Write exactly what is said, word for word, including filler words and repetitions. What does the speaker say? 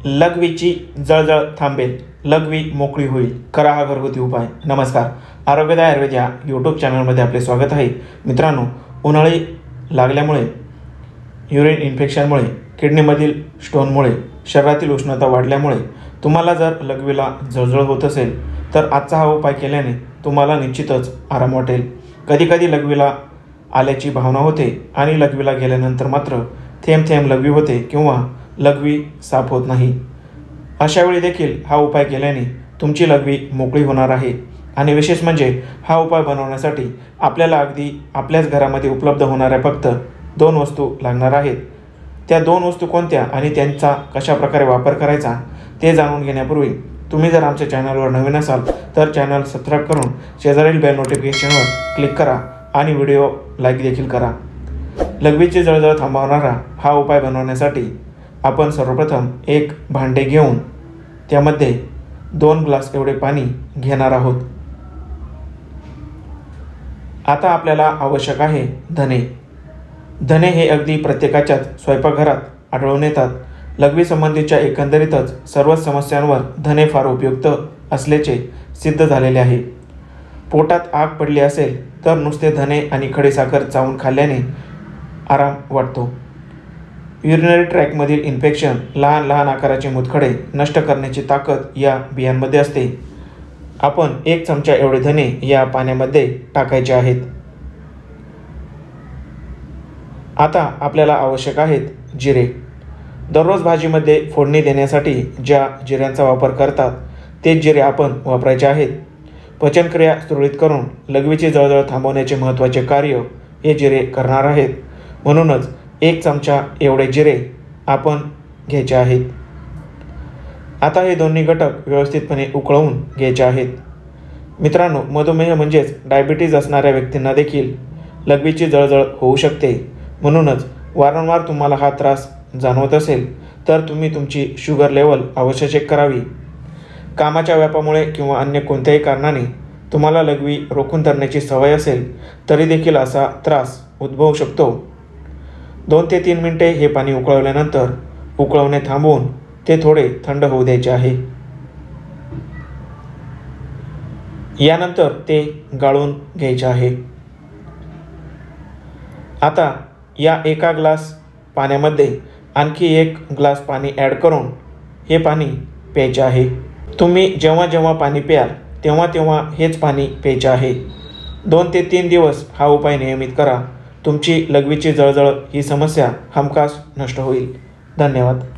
लघवीची जळजळ थांबेल, लघवी मोकळी होईल, करा हा घरगुती उपाय। नमस्कार, आरोग्यदायी आयुर्वेद या यूट्यूब चॅनलमध्ये आपले स्वागत आहे। मित्रांनो, उन्हाळी लागल्यामुळे, युरिन इन्फेक्शनमुळे, किडनीमधील स्टोनमुळे, शरीरातील उष्णता वाढल्यामुळे तुम्हाला जर लघवीला जळजळ होत असेल तर आजचा हा उपाय केल्याने तुम्हाला निश्चितच आराम वाटेल। कधीकधी लघवीला आल्याची भावना होते आणि लघवीला गेल्यानंतर मात्र थेंब थेंब लघवी होते किंवा लघवी साफ होत नाही। अशा वेळी देखील हा उपाय केल्याने तुमची लघवी मोकळी होणार आहे। आणि विशेष म्हणजे हा उपाय बनवण्यासाठी आपल्याला अगदी आपल्याच घरामध्ये उपलब्ध होणाऱ्या फक्त दोन वस्तू लागणार आहेत। त्या दोन वस्तू कोणत्या आणि त्यांचा कशा प्रकारे वापर करायचा ते जाणून घेण्यापूर्वी तुम्ही जर आमच्या चॅनलवर नवीन असाल तर चॅनल सबस्क्राईब करून शेजारील बेल नोटिफिकेशनवर क्लिक करा आणि व्हिडिओ लाईक देखील करा। लघवीची जळजळ थांबवणारा हा उपाय बनवण्यासाठी आपण सर्वप्रथम एक भांडे घेऊन त्यामध्ये दोन ग्लास एवढे पाणी घेणार आहोत। आता आपल्याला आवश्यक आहे धने। धने हे अगदी प्रत्येकाच्याच स्वयंपाकघरात आढळून येतात। लघवी संबंधीच्या एकंदरीतच सर्वच समस्यांवर धने फार उपयुक्त असल्याचे सिद्ध झालेले आहे। पोटात आग पडली असेल तर नुसते धने आणि खडीसाखर चावून खाल्ल्याने आराम वाटतो। युरिनरी ट्रॅकमधील इन्फेक्शन, लहान लहान आकाराचे मुतखडे नष्ट करण्याची ताकद या बियांमध्ये असते। आपण एक चमचा एवढे धने या पाण्यामध्ये टाकायचे आहेत। आता आपल्याला आवश्यक आहेत जिरे। दररोज भाजीमध्ये फोडणी देण्यासाठी ज्या जिऱ्यांचा वापर करतात तेच जिरे आपण वापरायचे आहेत। पचनक्रिया सुरळीत करून लघवीची जळजळ थांबवण्याचे महत्त्वाचे कार्य हे जिरे करणार आहेत। म्हणूनच एक चमचा एवढे जिरे आपण घ्यायचे आहेत। आता हे दोन्ही घटक व्यवस्थितपणे उकळवून घ्यायचे आहेत। मित्रांनो, मधुमेह म्हणजेच डायबिटीज असणाऱ्या व्यक्तींना देखील लघवीची जळजळ होऊ शकते। म्हणूनच वारंवार तुम्हाला हा त्रास जाणवत असेल तर तुम्ही तुमची शुगर लेवल अवश्य चेक करावी। कामाच्या व्यापामुळे किंवा अन्य कोणत्याही कारणाने तुम्हाला लघवी रोखून धरण्याची सवय असेल तरी देखील असा त्रास उद्भवू शकतो। दोन ते तीन मिनिटे हे पाणी उकळवल्यानंतर उकळवणे थांबवून ते थोडे थंड होऊ द्यायचे आहे। यानंतर ते गाळून घ्यायचे आहे। आता या एका ग्लास पाण्यामध्ये आणखी एक ग्लास पाणी ॲड करून हे पाणी प्यायचे आहे। तुम्ही जेव्हा जेव्हा पाणी प्याल तेव्हा तेव्हा हेच पाणी प्यायचे आहे। दोन ते तीन दिवस हा उपाय नियमित करा। तुमची लघवीची जळजळ ही समस्या हमखास नष्ट होईल। धन्यवाद।